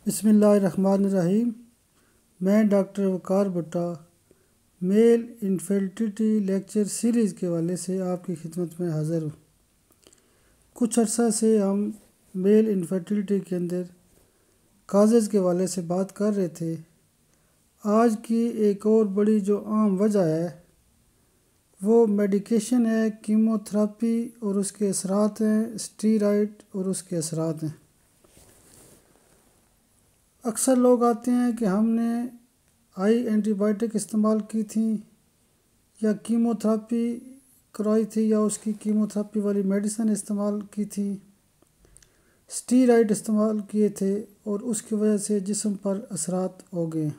بسم اللہ الرحمن الرحیم۔ میں doctor Waqar Bhatta male infertility lecture series کے حوالے سے آپ کی خدمت میں حاضر ہوں۔ کچھ عرصہ سے ہم میل انفرٹیلیٹی کے اندر کازز کے حوالے سے بات کر رہے تھے۔ آج کی ایک اور بڑی جو عام وجہ ہے وہ میڈیکیشن ہے، کیموتھراپی اور اس کے اثرات ہیں، اسٹیرائڈ اور اس کے اثرات ہیں۔ اکثر لوگ آتے ہیں کہ ہم نے اینٹی بائیوٹک استعمال کی تھیں یا کیموتھراپی کرائی تھی یا اس کی کیموتھراپی والی میڈیسن استعمال کی تھی، اسٹیرائڈ استعمال کیے تھے اور اس کی وجہ سے جسم پر اثرات ہو گئے۔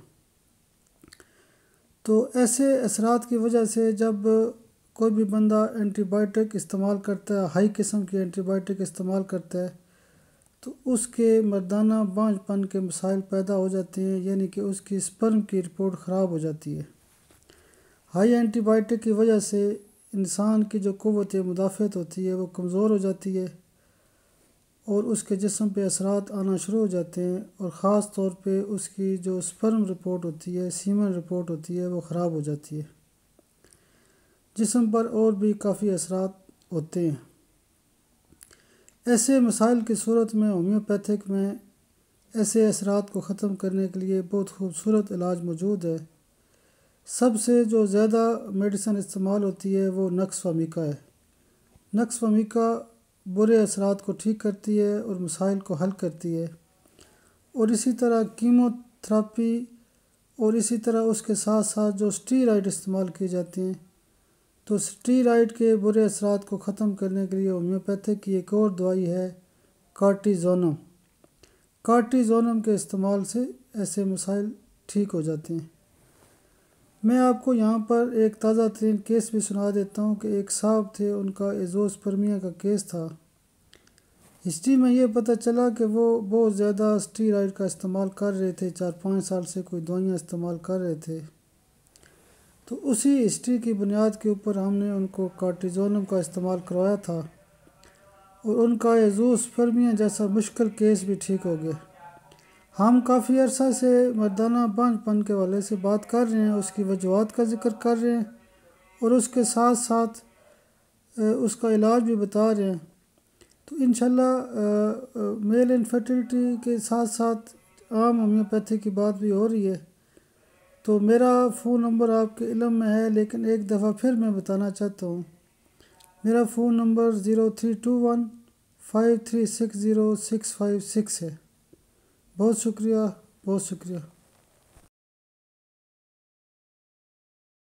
تو ایسے اثرات کی وجہ سے جب کوئی بھی بندہ اینٹی بائیوٹک استعمال کرتا ہے، ہائی قسم کی اینٹی بائیوٹک استعمال کرتا ہے، تو اس کے مردانہ بانجھ پن کے مسائل پیدا ہو جاتے ہیں، یعنی کہ اس کی سپرم کی رپورٹ خراب ہو جاتی ہے۔ ہائی اینٹی بائیوٹک کی وجہ سے انسان کی جو قوت مدافعت ہوتی ہے وہ کمزور ہو جاتی ہے اور اس کے جسم پہ اثرات آنا شروع ہو جاتے ہیں، اور خاص طور پہ اس کی جو سپرم رپورٹ ہوتی ہے، سیمن رپورٹ ہوتی ہے، وہ خراب ہو جاتی ہے۔ جسم پر اور بھی کافی اثرات ہوتے ہیں۔ ایسے مسائل کی صورت میں ہومیوپیتھک میں ایسے اثرات کو ختم کرنے کے لیے بہت خوبصورت علاج موجود ہے۔ سب سے جو زیادہ میڈیسن استعمال ہوتی ہے وہ نقص و میکا ہے۔ نقص و میکا برے اثرات کو ٹھیک کرتی ہے اور مسائل کو حل کرتی ہے، اور اسی طرح کیموتھراپی اور اسی طرح اس کے ساتھ ساتھ جو اسٹیرائڈ استعمال کیے جاتے ہیں، تو اسٹیرائڈ کے برے اثرات کو ختم کرنے کے لیے ہومیوپیتھک کی ایک اور دوائی ہے کارٹیزونم۔ کارٹیزونم کے استعمال سے ایسے مسائل ٹھیک ہو جاتے ہیں۔ میں آپ کو یہاں پر ایک تازہ ترین کیس بھی سنا دیتا ہوں کہ ایک صاحب تھے، ان کا ایزوسپرمیا کا کیس تھا۔ ہسٹری میں یہ پتہ چلا کہ وہ بہت زیادہ اسٹیرائڈ کا استعمال کر رہے تھے، 4-5 سال سے کوئی دوائیاں استعمال کر رہے تھے۔ تو اسی ہسٹری کی بنیاد کے اوپر ہم نے ان کو کارٹیزونم کا استعمال کروایا تھا، اور ان کا ایزوسپرمیا جیسا مشکل کیس بھی ٹھیک ہو گیا۔ ہم کافی عرصہ سے مردانہ بانجھ پن کے حوالے سے بات کر رہے ہیں، اس کی وجوہات کا ذکر کر رہے ہیں، اور اس کے ساتھ ساتھ اس کا علاج بھی بتا رہے ہیں۔ تو انشاءاللہ میل انفرٹیلیٹی کے ساتھ ساتھ عام ہومیوپیتھی کی بات بھی ہو رہی ہے۔ تو میرا فون نمبر آپ کے علم میں ہے، لیکن ایک دفعہ پھر میں بتانا چاہتا ہوں۔ میرا فون نمبر 03215360 656 ہے۔ بہت شکریہ، بہت شکریہ۔